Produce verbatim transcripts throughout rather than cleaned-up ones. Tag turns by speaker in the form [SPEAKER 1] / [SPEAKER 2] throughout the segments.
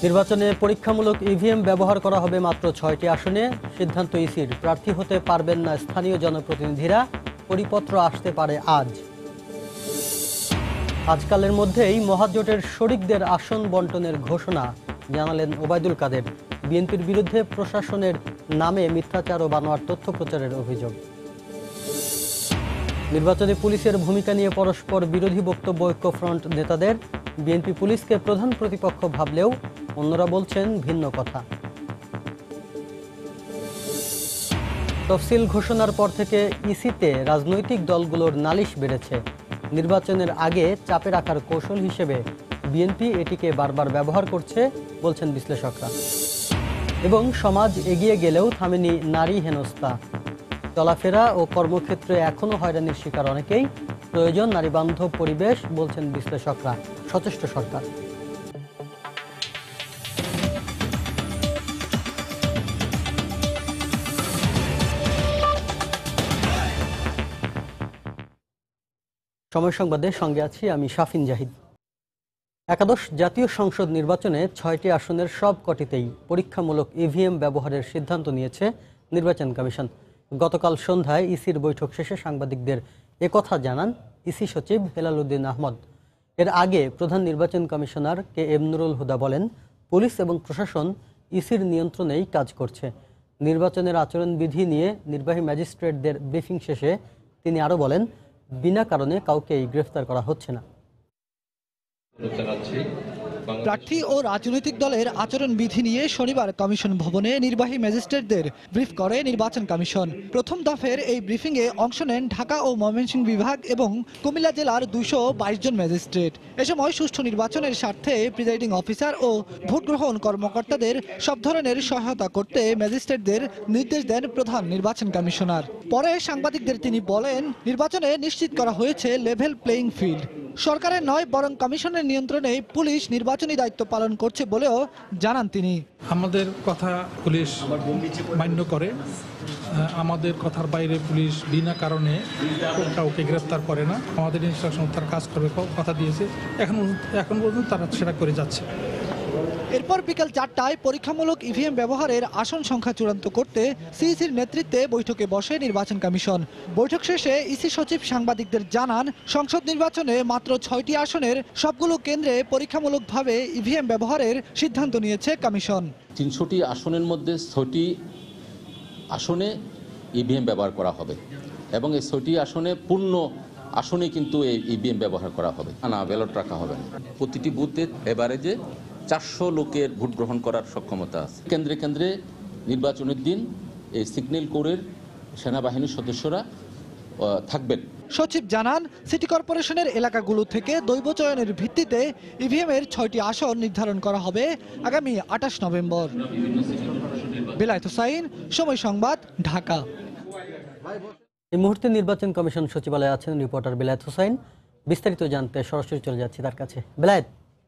[SPEAKER 1] নির্বাচনে পরীক্ষামূলক ইভিএম ব্যবহার করা হবে মাত্র ছয়টি আসনে। সিদ্ধান্ত ইসির, প্রার্থী হতে পারবেন না স্থানীয় জনপ্রতিনিধিরা। পরিপত্র আসতে পারে আজ। আজকালের মধ্যেই মহাজোটের শরিকদের আসন বন্টনের ঘোষণা জানালেন ওবায়দুল কাদের। বিএনপির বিরুদ্ধে প্রশাসনের নামে মিথ্যাচার ও বানোয়ার তথ্য প্রচারের অভিযোগ। নির্বাচনে পুলিশের ভূমিকা নিয়ে পরস্পর বিরোধী বক্তব্য ঐক্যফ্রন্ট নেতাদের। বিএনপি পুলিশকে প্রধান প্রতিপক্ষ ভাবলেও অন্যরা বলছেন ভিন্ন কথা। তফসিল ঘোষণার পর থেকে ইসিতে রাজনৈতিক দলগুলোর নালিশ বেড়েছে। নির্বাচনের আগে চাপে রাখার কৌশল হিসেবে বিএনপি এটিকে বারবার ব্যবহার করছে বলছেন বিশ্লেষকরা। এবং সমাজ এগিয়ে গেলেও থামেনি নারী হেনস্থা। চলাফেরা ও কর্মক্ষেত্রে এখনও হয়রানির শিকার অনেকেই। প্রয়োজন নারীবান্ধব পরিবেশ বলছেন বিশ্লেষকরা। সচেষ্ট সরকার। সময় সংবাদে সঙ্গে আছি আমি শাফিন জাহিদ। একাদশ জাতীয় সংসদ নির্বাচনে ছয়টি আসনের সব কটিতেই পরীক্ষামূলক ইভিএম ব্যবহারের সিদ্ধান্ত নিয়েছে নির্বাচন কমিশন। গতকাল সন্ধ্যায় ইসির বৈঠক শেষে সাংবাদিকদের একথা জানান ইসি সচিব হেলাল উদ্দিন আহমদ। এর আগে প্রধান নির্বাচন commissioner K M Nurul Huda বলেন, পুলিশ এবং প্রশাসন ইসির নিয়ন্ত্রণেই কাজ করছে। নির্বাচনের আচরণবিধি নিয়ে নির্বাহী ম্যাজিস্ট্রেটদের ব্রিফিং শেষে তিনি আরও বলেন, বিনা কারণে কাউকেই গ্রেফতার করা হচ্ছে না।
[SPEAKER 2] প্রার্থী ও রাজনৈতিক দলের আচরণবিধি নিয়ে শনিবার কমিশন ভবনে নির্বাহী ম্যাজিস্ট্রেটদের ব্রিফ করে নির্বাচন কমিশন। প্রথম দফের এই ব্রিফিংয়ে অংশ নেন ঢাকা ও ময়মনসিংহ বিভাগ এবং কুমিল্লা জেলার দুইশো বাইশ জন ম্যাজিস্ট্রেট। এ সময় সুষ্ঠু নির্বাচনের স্বার্থে প্রিজাইডিং অফিসার ও ভোট গ্রহণ কর্মকর্তাদের সব ধরনের সহায়তা করতে ম্যাজিস্ট্রেটদের নির্দেশ দেন প্রধান নির্বাচন কমিশনার। পরে সাংবাদিকদের তিনি বলেন, নির্বাচনে নিশ্চিত করা হয়েছে লেভেল প্লেইং ফিল্ড। সরকারের নয় বরং কমিশনের নিয়ন্ত্রণে পুলিশ নির্বাচনী দায়িত্ব পালন করছে বলেও জানান তিনি।
[SPEAKER 3] আমাদের কথা পুলিশ মান্য করে, আমাদের কথার বাইরে পুলিশ বিনা কারণে কাউকে গ্রেফতার করে না। আমাদের ইনস্ট্রাকশন তার কাজ করবে কথা দিয়েছে, এখন এখন পর্যন্ত তারা সেটা করে যাচ্ছে।
[SPEAKER 2] এরপর বিকেল চারটায় পরীক্ষামূলক ইভিএম ব্যবহারের আসন সংখ্যা চূড়ান্ত করতে সিইসির নেতৃত্বে বৈঠকে বসে নির্বাচন কমিশন। বৈঠক শেষে ইসি সচিব সাংবাদিকদের জানান, সংসদ নির্বাচনে মাত্র ছয়টি আসনের সবগুলো কেন্দ্রে পরীক্ষামূলকভাবে ইভিএম ব্যবহারের সিদ্ধান্ত নিয়েছে কমিশন।
[SPEAKER 4] তিনশোটি আসনের মধ্যে ছয়টি আসনে ইভিএম ব্যবহার করা হবে এবং এই ছয়টি আসনে পূর্ণ আসনে কিন্তু এই ইভিএম ব্যবহার করা হবে না, ব্যালট রাখা হবে না। প্রতিটি বুথে এভারেজে চারশো লোকের ভোট গ্রহণ করার সক্ষমতা আছে। কেন্দ্রে কেন্দ্রে নির্বাচনের দিন এই সিগন্যাল কোরের সেনাবাহিনীর সদস্যরা থাকবেন।
[SPEAKER 2] সচিব জানান, সিটি কর্পোরেশনের এলাকাগুলো থেকে দৈব চয়নের ভিত্তিতে ইভিএমের ছয়টি আসন নির্ধারণ করা হবে আগামী আঠাশ নভেম্বর। বেলায়েত হোসাইন, সময় সংবাদ, ঢাকা।
[SPEAKER 1] এই মুহূর্তে নির্বাচন কমিশন সচিবালয়ে আছেন রিপোর্টার বেলায়েত হোসাইন। বিস্তারিত জানতে সরাসরি চলে যাচ্ছি তার কাছে। বেলায়েত।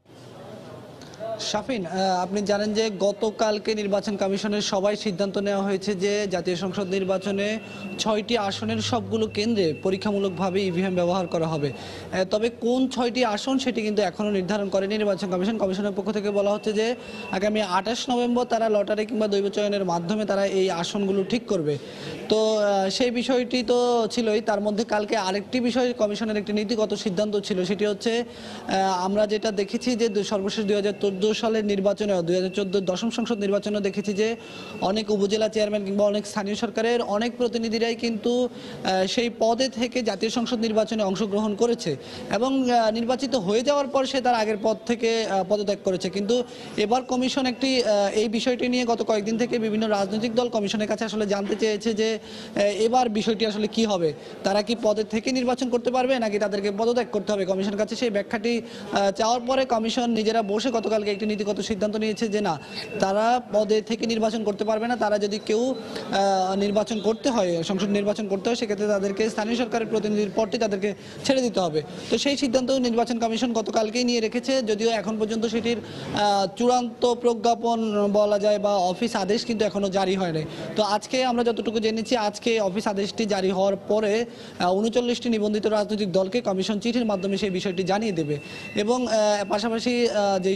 [SPEAKER 5] শাফিন, আপনি জানেন যে গতকালকে নির্বাচন কমিশনের সবাই সিদ্ধান্ত নেওয়া হয়েছে যে জাতীয় সংসদ নির্বাচনে ছয়টি আসনের সবগুলো কেন্দ্রে পরীক্ষামূলকভাবে ইভিএম ব্যবহার করা হবে। তবে কোন ছয়টি আসন সেটি কিন্তু এখনও নির্ধারণ করেনি নির্বাচন কমিশন। কমিশনের পক্ষ থেকে বলা হচ্ছে যে আগামী আঠাশ নভেম্বর তারা লটারি কিংবা দৈব চয়নের মাধ্যমে তারা এই আসনগুলো ঠিক করবে। তো সেই বিষয়টি তো ছিলই, তার মধ্যে কালকে আরেকটি বিষয় কমিশনের একটি নীতিগত সিদ্ধান্ত ছিল, সেটি হচ্ছে আমরা যেটা দেখেছি যে সর্বশেষ দুই হাজার চোদ্দ সালের নির্বাচনে দুই হাজার চোদ্দ দশম সংসদ নির্বাচনে দেখেছি যে অনেক উপজেলা চেয়ারম্যান কিংবা অনেক স্থানীয় সরকারের অনেক প্রতিনিধিরাই কিন্তু সেই পদে থেকে জাতীয় সংসদ নির্বাচনে অংশগ্রহণ করেছে এবং নির্বাচিত হয়ে যাওয়ার পর সে তার আগের পদ থেকে পদত্যাগ করেছে। কিন্তু এবার কমিশন একটি এই বিষয়টি নিয়ে গত কয়েকদিন থেকে বিভিন্ন রাজনৈতিক দল কমিশনের কাছে আসলে জানতে চেয়েছে যে এবার বিষয়টি আসলে কি হবে, তারা কি পদের থেকে নির্বাচন করতে পারবে নাকি তাদেরকে পদত্যাগ করতে হবে। কমিশনের কাছে সেই ব্যাখ্যাটি চাওয়ার পরে কমিশন নিজেরা বসে গতকালকে একটি নীতিগত সিদ্ধান্ত নিয়েছে যে না, তারা পদে থেকে নির্বাচন করতে পারবে না। তারা যদি কেউ নির্বাচন করতে হয়, সংসদ নির্বাচন করতে হয়, সেক্ষেত্রে তাদেরকে স্থানীয় সরকারের প্রতিনিধির পদটি তাদেরকে ছেড়ে দিতে হবে। তো সেই সিদ্ধান্ত নির্বাচন কমিশন গতকালকেই নিয়ে রেখেছে, যদিও এখন পর্যন্ত সেটির চূড়ান্ত প্রজ্ঞাপন বলা যায় বা অফিস আদেশ কিন্তু এখনো জারি হয়নি। তো আজকে আমরা যতটুকু জেনেছি, আজকে অফিস আদেশটি জারি হওয়ার পরে উনচল্লিশটি নিবন্ধিত রাজনৈতিক দলকে কমিশন চিঠির মাধ্যমে সেই বিষয়টি জানিয়ে দেবে এবং পাশাপাশি যে চৌষট্টি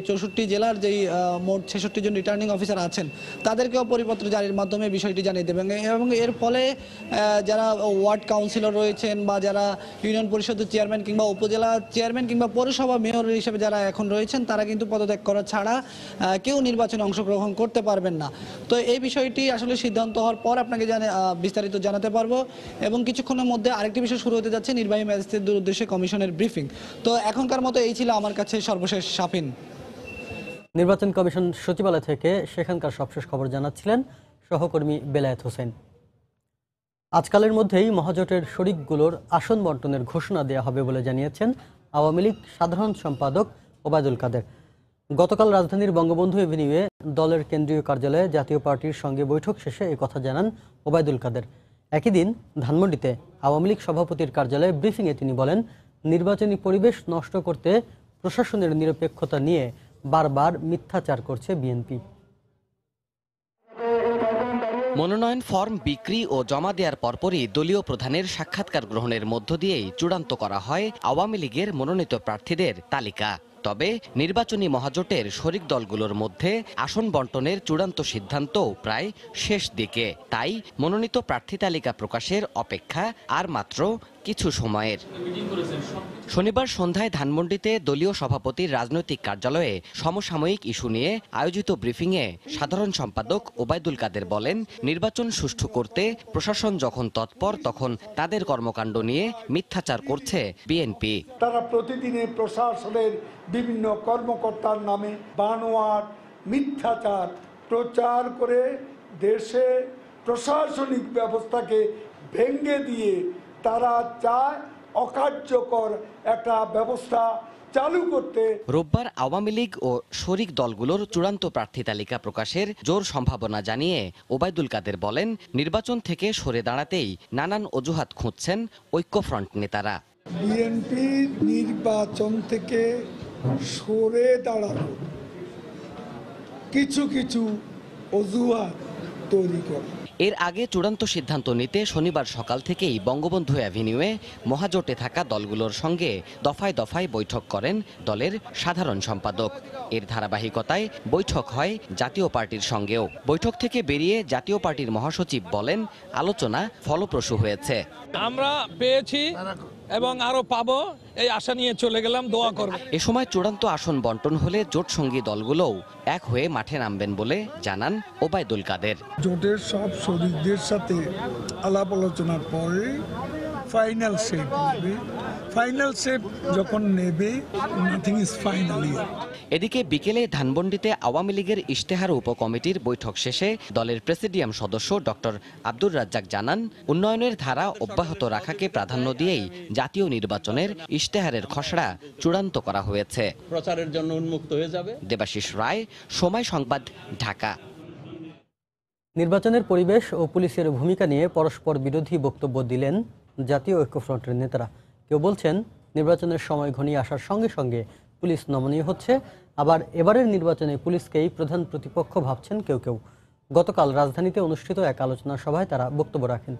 [SPEAKER 5] জেলার যেই মোট ছেষট্টি জন রিটার্নিং অফিসার আছেন তাদেরকেও পরিপত্র জারির মাধ্যমে বিষয়টি জানিয়ে দেবেন এবং এর ফলে যারা ওয়ার্ড কাউন্সিলর রয়েছেন বা যারা ইউনিয়ন পরিষদের চেয়ারম্যান কিংবা উপজেলা চেয়ারম্যান কিংবা পৌরসভা মেয়র হিসেবে যারা এখন রয়েছেন তারা কিন্তু পদত্যাগ করা ছাড়া কেউ নির্বাচনে অংশগ্রহণ করতে পারবেন না। তো এই বিষয়টি আসলে সিদ্ধান্ত হওয়ার পর আপনাকে জানে বিস্তারিত জানাতে পারবো এবং কিছুক্ষণের মধ্যে আরেকটি বিষয় শুরু হতে যাচ্ছে নির্বাহী ম্যাজিস্ট্রেটদের উদ্দেশ্যে কমিশনের ব্রিফিং। তো এখনকার মতো এই ছিল আমার কাছে সর্বশেষ শাফিন।
[SPEAKER 1] নির্বাচন কমিশন সচিবালয় থেকে সেখানকার সবশেষ খবর জানাচ্ছিলেন সহকর্মী বেলায়েত হোসেন। আজকালের মধ্যেই মহাজোটের শরিকগুলোর আসন বন্টনের ঘোষণা দেওয়া হবে বলে জানিয়েছেন আওয়ামী লীগ সাধারণ সম্পাদক ওবায়দুল কাদের। গতকাল রাজধানীর বঙ্গবন্ধু এভিনিউয়ে দলের কেন্দ্রীয় কার্যালয়ে জাতীয় পার্টির সঙ্গে বৈঠক শেষে এ কথা জানান ওবায়দুল কাদের। একই দিন ধানমন্ডিতে আওয়ামী লীগ সভাপতির কার্যালয়ে ব্রিফিংয়ে তিনি বলেন, নির্বাচনী পরিবেশ নষ্ট করতে প্রশাসনের নিরপেক্ষতা নিয়ে বারবার মিথ্যাচার করছে বিএনপি।
[SPEAKER 6] মনোনয়ন ফর্ম বিক্রি ও জমা দেওয়ার পরপরই দলীয় প্রধানের সাক্ষাৎকার গ্রহণের মধ্য দিয়েই চূড়ান্ত করা হয় আওয়ামী লীগের মনোনীত প্রার্থীদের তালিকা। তবে নির্বাচনী মহাজোটের শরিক দলগুলোর মধ্যে আসন বন্টনের চূড়ান্ত সিদ্ধান্ত প্রায় শেষ দিকে, তাই মনোনীত প্রার্থী তালিকা প্রকাশের অপেক্ষা আর মাত্র কিছু সময়ের। শনিবার সন্ধ্যায় ধানমন্ডিতে দলীয় সভাপতির রাজনৈতিক কার্যালয়ে সমসাময়িক ইস্যু নিয়ে আয়োজিত ব্রিফিংয়ে সাধারণ সম্পাদক ওবায়দুল কাদের বলেন, নির্বাচন সুষ্ঠু করতে প্রশাসন যখন তৎপর তখন তাদের কর্মকাণ্ড নিয়ে মিথ্যাচার করছে বিএনপি।
[SPEAKER 7] তারা প্রতিদিনে প্রশাসনের বিভিন্ন কর্মকর্তার নামে বানোয়াট মিথ্যাচার প্রচার করে দেশে প্রশাসনিক ব্যবস্থাকে ভেঙে দিয়ে তারা চায় অকার্যকর একটা ব্যবস্থা চালু করতে।
[SPEAKER 6] রোববার আওয়ামী লীগ ও শরিক দলগুলোর চূড়ান্ত প্রার্থী তালিকা প্রকাশের জোর সম্ভাবনা জানিয়ে ওবায়দুল কাদের বলেন, নির্বাচন থেকে সরে দাঁড়াতেই নানান অজুহাত খুঁজছেন ঐক্যফ্রন্ট নেতারা।
[SPEAKER 7] বিএনপি নির্বাচন থেকে সরে দাঁড়ানো কিছু কিছু অজুহাত তৈরি করে।
[SPEAKER 6] এর আগে চূড়ান্ত সিদ্ধান্ত নিতে শনিবার সকাল থেকেই বঙ্গবন্ধু অ্যাভিনিউয়ে মহাজোটে থাকা দলগুলোর সঙ্গে দফায় দফায় বৈঠক করেন দলের সাধারণ সম্পাদক। এর ধারাবাহিকতায় বৈঠক হয় জাতীয় পার্টির সঙ্গেও। বৈঠক থেকে বেরিয়ে জাতীয় পার্টির মহাসচিব বলেন, আলোচনা ফলপ্রসূ হয়েছে।
[SPEAKER 8] আমরা পেয়েছি এবং আরো পাবো, এই আশা নিয়ে চলে গেলাম, দোয়া করব।
[SPEAKER 6] এ সময় চূড়ান্ত আসন বন্টন হলে জোট সঙ্গী দলগুলোও এক হয়ে মাঠে নামবেন বলে জানান ওবায়দুল কাদের।
[SPEAKER 7] জোটের সব শরিকদের সাথে আলাপ আলোচনার পরে ফাইনাল শেপ নেবে। ফাইনাল শেপ যখন নেবে, নাথিং ইজ ফাইনালি।
[SPEAKER 6] এদিকে বিকেলে ধানমন্ডিতে আওয়ামী লীগের ইশতেহার উপকমিটির বৈঠক শেষে দলের প্রেসিডিয়াম সদস্য ডক্টর আব্দুর রাজ্জাক জানান, উন্নয়নের ধারা অব্যাহত রাখাকে প্রাধান্য দিয়েই জাতীয় নির্বাচনের ইশতেহারের খসড়া চূড়ান্ত করা হয়েছে।
[SPEAKER 9] প্রচারের জন্য উন্মুক্ত হয়ে যাবে।
[SPEAKER 6] দেবাশিস রায়, সময় সংবাদ, ঢাকা।
[SPEAKER 1] নির্বাচনের পরিবেশ ও পুলিশের ভূমিকা নিয়ে পরস্পর বিরোধী বক্তব্য দিলেন জাতীয় ঐক্যফ্রন্টের নেতারা। কেউ বলছেন, নির্বাচনের সময় ঘনিয়ে আসার সঙ্গে সঙ্গে পুলিশ নমনীয় হচ্ছে, আবার এবারের নির্বাচনে পুলিশকেই প্রধান প্রতিপক্ষ ভাবছেন কেউ কেউ। গতকাল রাজধানীতে অনুষ্ঠিত এক আলোচনা সভায় তারা বক্তব্য রাখেন।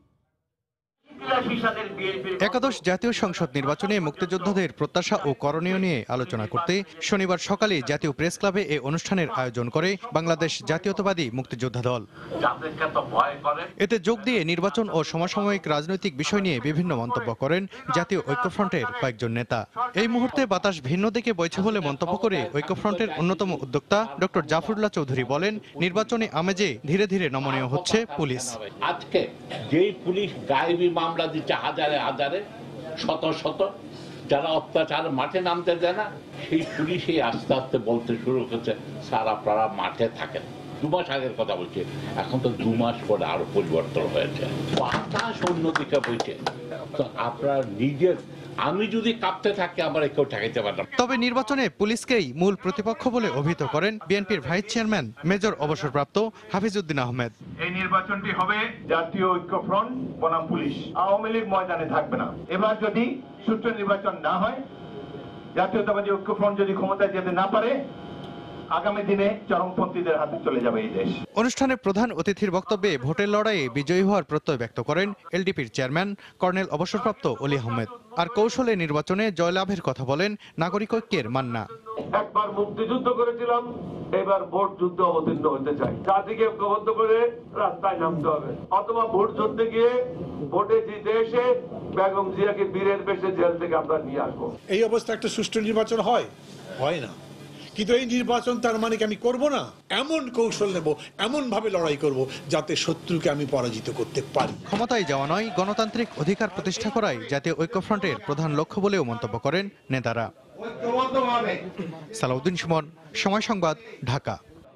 [SPEAKER 10] একাদশ জাতীয় সংসদ নির্বাচনে মুক্তিযোদ্ধাদের প্রত্যাশা ও করণীয় নিয়ে আলোচনা করতে শনিবার সকালে জাতীয় প্রেস ক্লাবে এ অনুষ্ঠানের আয়োজন করে বাংলাদেশ জাতীয়তাবাদী মুক্তিযোদ্ধা দল। এতে যোগ দিয়ে নির্বাচন ও সমসাময়িক রাজনৈতিক বিষয় নিয়ে বিভিন্ন মন্তব্য করেন জাতীয় ঐক্যফ্রন্টের কয়েকজন নেতা। এই মুহূর্তে বাতাস ভিন্ন দিকে বইছে বলে মন্তব্য করে ঐক্যফ্রন্টের অন্যতম উদ্যোক্তা ডক্টর জাফরুল্লাহ চৌধুরী বলেন, নির্বাচনী আমেজে ধীরে ধীরে নমনীয় হচ্ছে পুলিশ।
[SPEAKER 11] আজকে যেই পুলিশ গায়েবী মামলা দিচ্ছে হাজারে হাজারে, শত শত, যারা অত্যাচার মাঠে নামতে দেয় না, সেই পুলিশই আস্তে আস্তে বলতে শুরু করছে, স্যার আপনারা মাঠে থাকেন। দু মাস আগের কথা বলছে, এখন তো দু মাস পরে আরো পরিবর্তন হয়েছে, বাতাস অন্যদিকে বইছে। তো আপনারা নিজের, আমি যদি কাঁপতে থাকি আমার কেউ ঠেকাইতে পারলাম।
[SPEAKER 10] তবে নির্বাচনে পুলিশকেই মূল প্রতিপক্ষ বলে অভিহিত করেন বিএনপির ভাইস চেয়ারম্যান মেজর অবসরপ্রাপ্ত হাফিজউদ্দিন আহমেদ।
[SPEAKER 12] এই নির্বাচনটি হবে জাতীয় ঐক্যফ্রন্ট বনাম পুলিশ। আওয়ামী লীগ ময়দানে থাকবে না। এবার যদি সুষ্ঠু নির্বাচন না হয়, জাতীয়তাবাদী ঐক্যফ্রন্ট যদি ক্ষমতায় যেতে না পারে, আগামী দিনে চরমপন্থীদের হাতে চলে যাবে এই দেশ।
[SPEAKER 10] অনুষ্ঠানে প্রধান অতিথির বক্তব্যে ভোটের লড়াইয়ে বিজয়ী হওয়ার প্রত্যয় ব্যক্ত করেন এলডিপির চেয়ারম্যান কর্নেল অবসরপ্রাপ্ত অলি আহমেদ। আর কৌশলে নির্বাচনে জয়লাভের কথা বলেন নাগরিক ঐক্যের মান্না।
[SPEAKER 12] একবার মুক্তিযুদ্ধ করেছিলাম, এবার ভোট যুদ্ধ অবতীর্ণ হতে চাই। জাতিকে ঐক্যবদ্ধ করে রাস্তায় নামতে হবে, অথবা ভোট যুদ্ধে গিয়ে ভোটে জিতে এসে বেগম জিয়াকে বীরের বেশে জেল থেকে আমরা নিয়ে আসবো।
[SPEAKER 13] এই অবস্থা একটা সুষ্ঠু নির্বাচন হয় হয় না, কিন্তু এই নির্বাচন তার মানে কি আমি করব না, এমন কৌশল নেব, এমন ভাবে লড়াই করব যাতে শত্রুকে আমি পরাজিত করতে পারি।
[SPEAKER 10] ক্ষমতায় যাওয়া নয়, গণতান্ত্রিক অধিকার প্রতিষ্ঠা করাই জাতীয় ঐক্যফ্রন্টের প্রধান লক্ষ্য বলেও মন্তব্য করেন নেতারা। সালাউদ্দিন সুমন, সময় সংবাদ, ঢাকা।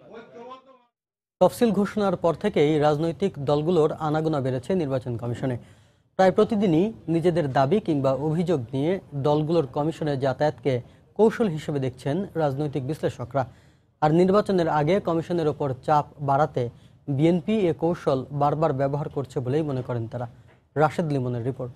[SPEAKER 1] তফসিল ঘোষণার পর থেকেই রাজনৈতিক দলগুলোর আনাগোনা বেড়েছে নির্বাচন কমিশনে। প্রায় প্রতিদিনই নিজেদের দাবি কিংবা অভিযোগ নিয়ে দলগুলোর কমিশনে যাতায়াতকে কৌশল হিসেবে দেখছেন রাজনৈতিক বিশ্লেষকরা। আর নির্বাচনের আগে কমিশনের ওপর চাপ বাড়াতে বিএনপি এ কৌশল বারবার ব্যবহার করছে বলেই মনে করেন তারা। রাশেদ লিমনের রিপোর্ট।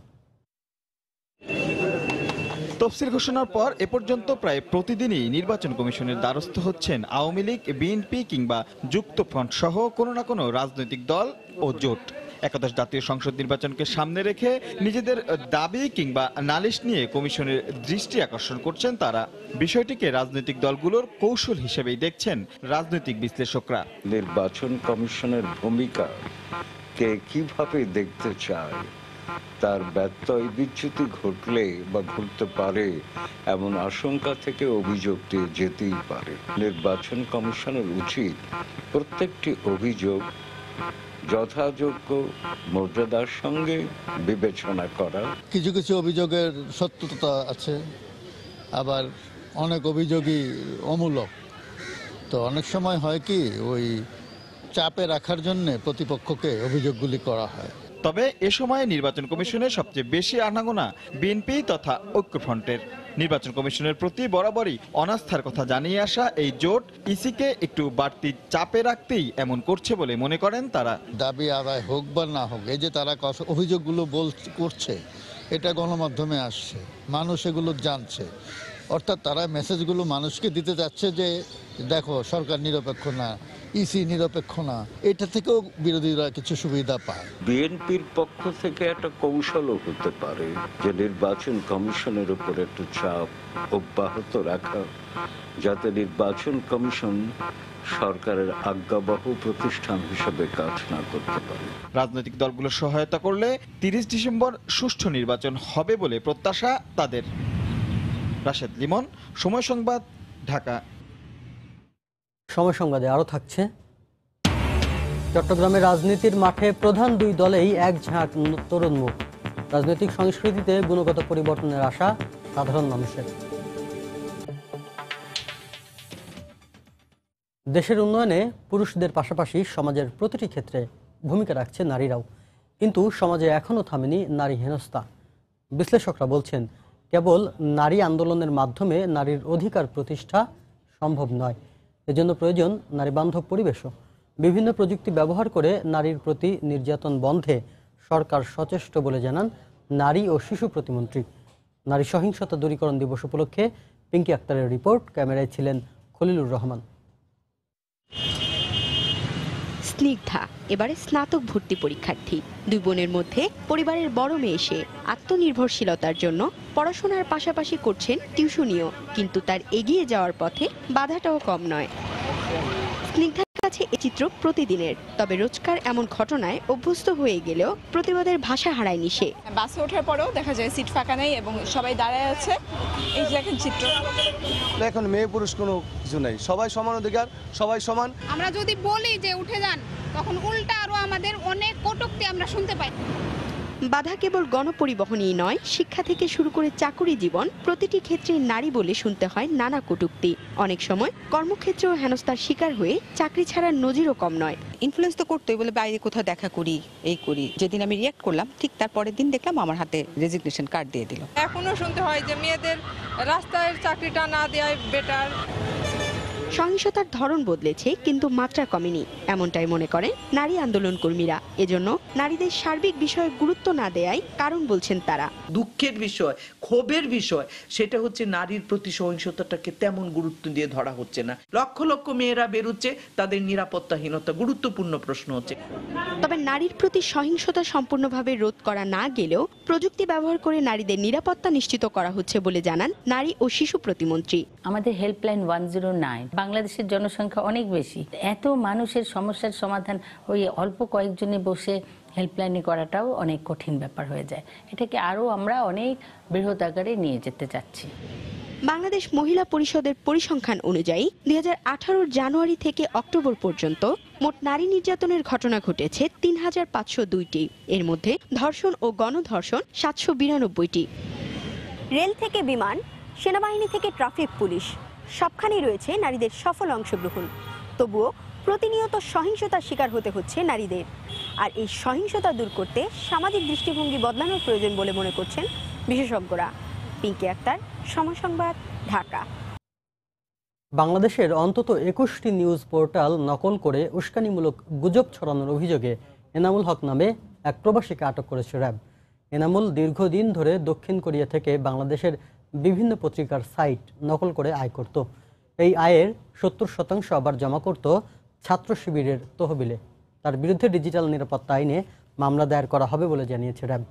[SPEAKER 14] তফসিল ঘোষণার পর এ পর্যন্ত প্রায় প্রতিদিনই নির্বাচন কমিশনের দ্বারস্থ হচ্ছেন আওয়ামী লীগ, বিএনপি কিংবা যুক্তফ্রন্ট সহ কোনো না কোনো রাজনৈতিক দল ও জোট। একাদশ জাতীয় সংসদ নির্বাচনকে সামনে রেখে নিজেদের দাবি কিংবা নালিশ নিয়ে কমিশনের দৃষ্টি আকর্ষণ করছেন তারা। বিষয়টিকে রাজনৈতিক দলগুলোর কৌশল হিসেবেই দেখছেন রাজনৈতিক বিশ্লেষকরা।
[SPEAKER 15] নির্বাচন কমিশনের ভূমিকা কে কিভাবে দেখতে চায়, তার ব্যত্যয় বিচ্যুতি ঘটলে বা ঘটতে পারে এমন আশঙ্কা থেকে অভিযোগটি যেতেই পারে। নির্বাচন কমিশনের উচিত প্রত্যেকটি অভিযোগ যথাযোগ্য মর্যাদার সঙ্গে বিবেচনা করা।
[SPEAKER 16] কিছু কিছু অভিযোগের সত্যতা আছে, আবার অনেক অভিযোগই অমূলক। তো অনেক সময় হয় কি, ওই চাপে রাখার জন্য প্রতিপক্ষকে অভিযোগগুলি করা হয়।
[SPEAKER 14] তবে এ সময় নির্বাচন কমিশনের সবচেয়ে বেশি আনাগোনা বিএনপি তথা ঐক্যফ্রন্টের। নির্বাচন কমিশনের প্রতি বরাবরই অনাস্থার কথা জানিয়ে আসা এই জোট ইসিকে একটু বাড়তি চাপে রাখতেই এমন করছে বলে মনে করেন তারা।
[SPEAKER 16] দাবি আদায় হোক বা না হোক, এই যে তারা অভিযোগগুলো বল করছে, এটা গণমাধ্যমে আসছে, মানুষ এগুলো জানছে। অর্থাৎ তারা মেসেজগুলো মানুষকে দিতে যাচ্ছে যে দেখো সরকার নিরপেক্ষ না, ইসি নিরপেক্ষ না। এটা থেকেও বিরোধীরা কিছু সুবিধা পায়।
[SPEAKER 15] বিএনপির পক্ষ থেকে একটা কৌশলও হতে পারে যে নির্বাচন কমিশনের উপর একটু চাপ অব্যাহত রাখা, যাতে নির্বাচন কমিশন সরকারের আজ্ঞাবহ প্রতিষ্ঠান হিসেবে কাজ না করতে পারে।
[SPEAKER 14] রাজনৈতিক দলগুলো সহায়তা করলে তিরিশ ডিসেম্বর সুষ্ঠু নির্বাচন হবে বলে প্রত্যাশা তাদের। রাশেদ লিমন, সময় সংবাদ, ঢাকা।
[SPEAKER 1] সময় সংবাদে আরও থাকছে, চট্টগ্রামের রাজনীতির মাঠে প্রধান দুই দলেই এক ঝাঁক তরুণ মুখ। রাজনৈতিক সংস্কৃতিতে গুণগত পরিবর্তনের আশা সাধারণ মানুষের। দেশের উন্নয়নে পুরুষদের পাশাপাশি সমাজের প্রতিটি ক্ষেত্রে ভূমিকা রাখছে নারীরাও, কিন্তু সমাজে এখনও থামেনি নারী হেনস্থা। বিশ্লেষকরা বলছেন, কেবল নারী আন্দোলনের মাধ্যমে নারীর অধিকার প্রতিষ্ঠা সম্ভব নয়, এজন্য প্রয়োজন নারী বান্ধব পরিবেশও। বিভিন্ন প্রযুক্তি ব্যবহার করে নারীর প্রতি নির্যাতন বন্ধে সরকার সচেষ্ট বলে জানান নারী ও শিশু প্রতিমন্ত্রী। নারী সহিংসতা দূরীকরণ দিবস উপলক্ষে পিঙ্কি আক্তারের রিপোর্ট, ক্যামেরায় ছিলেন খলিলুর রহমান।
[SPEAKER 17] স্নিগ্ধা এবারে স্নাতক ভর্তি পরীক্ষার্থী। দুই বোনের মধ্যে পরিবারের বড় মেয়ে এসে আত্মনির্ভরশীলতার জন্য পড়াশোনার পাশাপাশি করছেন টিউশনিও, কিন্তু তার এগিয়ে যাওয়ার পথে বাধাটাও কম নয়। স্নিগ্ধার কাছে এই চিত্র প্রতিদিনের, তবে রোজকার এমন ঘটনায় অভ্যস্ত হয়ে গেলেও প্রতিবাদের ভাষা হারায়নি সে।
[SPEAKER 18] বাসে ওঠার পরেও দেখা যায় সিট ফাঁকা নেই এবং সবাই দাঁড়ায় আছে। এই যে এখন চিত্র,
[SPEAKER 19] এখন মেয়ে পুরুষ কোনো কিছু নেই, সবাই সমান অধিকার, সবাই সমান।
[SPEAKER 20] আমরা যদি বলি যে উঠে যান, তখন উল্টা আরো আমাদের অনেক কটূক্তি আমরা শুনতে পাই।
[SPEAKER 17] বাধা কেবল গণপরিবহনই নয়, শিক্ষা থেকে শুরু করে চাকুরি জীবন প্রতিটি ক্ষেত্রে নারী বলে শুনতে হয় নানা কটূক্তি। অনেক সময় কর্মক্ষেত্রেও হেনস্থার শিকার হয়ে চাকরি ছাড়ার নজিরও কম নয়।
[SPEAKER 21] ইনফ্লুয়েন্স তো করতেই, বলে বাইরে কোথাও দেখা করি, এই করি। যেদিন আমি রিয়াক্ট করলাম, ঠিক তার পরের দিন দেখলাম আমার হাতে রেজিগনেশন কার্ড দিয়ে দিল।
[SPEAKER 18] এখনো শুনতে হয় যে মেয়েদের রাস্তায় চাকরিটা না দেওয়াই বেটার।
[SPEAKER 17] সহিংসতার ধরন বদলেছে কিন্তু মাত্রা কমেনি, এমনটাই মনে করেন নারী আন্দোলন কর্মীরা। এজন্য নারীদের সার্বিক বিষয়ে গুরুত্ব না দেয়াই কারণ বলছেন তারা।
[SPEAKER 3] দুঃখের বিষয়, ক্ষোভের বিষয় সেটা হচ্ছে নারীর প্রতি সহিংসতাটাকে তেমন গুরুত্ব দিয়ে ধরা হচ্ছে না। লক্ষ লক্ষ মেয়েরা বেরোচ্ছে, তাদের নিরাপত্তাহীনতা গুরুত্বপূর্ণ প্রশ্ন হচ্ছে।
[SPEAKER 17] তবে নারীর প্রতি সহিংসতা সম্পূর্ণভাবে রোধ করা না গেলেও প্রযুক্তি ব্যবহার করে নারীদের নিরাপত্তা নিশ্চিত করা হচ্ছে বলে জানান নারী ও শিশু প্রতিমন্ত্রী।
[SPEAKER 22] আমাদের হেল্পলাইন ওয়ান জিরো নাইন, বাংলাদেশের জনসংখ্যা অনেক বেশি, এত মানুষের সমস্যার সমাধান ওই অল্প কয়েকজনে বসে হেল্পলাইনে করাটাও অনেক কঠিন ব্যাপার হয়ে যায়। এটাকে আরও আমরা অনেক বৃহৎ আকারে নিয়ে যেতে চাচ্ছি।
[SPEAKER 17] বাংলাদেশ মহিলা পরিষদের পরিসংখ্যান অনুযায়ী দুই হাজার আঠারোর জানুয়ারি থেকে অক্টোবর পর্যন্ত মোট নারী নির্যাতনের ঘটনা ঘটেছে তিন হাজার পাঁচশো দুইটি। এর মধ্যে ধর্ষণ ও গণধর্ষণ সাতশো বিরানব্বইটি।
[SPEAKER 23] রেল থেকে বিমান, সেনাবাহিনী থেকে ট্রাফিক পুলিশ, সবখানেই রয়েছে নারীদের সফল অংশগ্রহণ। তবুও প্রতিনিয়ত সহিংসতার শিকার হতে হচ্ছে নারীদের। আর এই সহিংসতা দূর করতে সামাজিক দৃষ্টিভঙ্গি বদলানোর প্রয়োজন বলে মনে করছেন বিশেষজ্ঞরা। পিঙ্কি আক্তার, সময় সংবাদ, ঢাকা।
[SPEAKER 1] বাংলাদেশের অন্তত একুশটি নিউজ পোর্টাল নকল করে উস্কানিমূলক গুজব ছড়ানোর অভিযোগে এনামুল হক নামে এক প্রবাসীকে আটক করেছে র্যাব। এনামুল দীর্ঘদিন ধরে দক্ষিণ কোরিয়া থেকে বাংলাদেশের বিভিন্ন পত্রিকার সাইট নকল করে আয় করত। এই আয়ের সত্তর শতাংশ আবার জমা করত ছাত্র শিবিরের তহবিলে। তার বিরুদ্ধে ডিজিটাল নিরাপত্তা আইনে মামলা দায়ের করা হবে বলে জানিয়েছে র্যাব।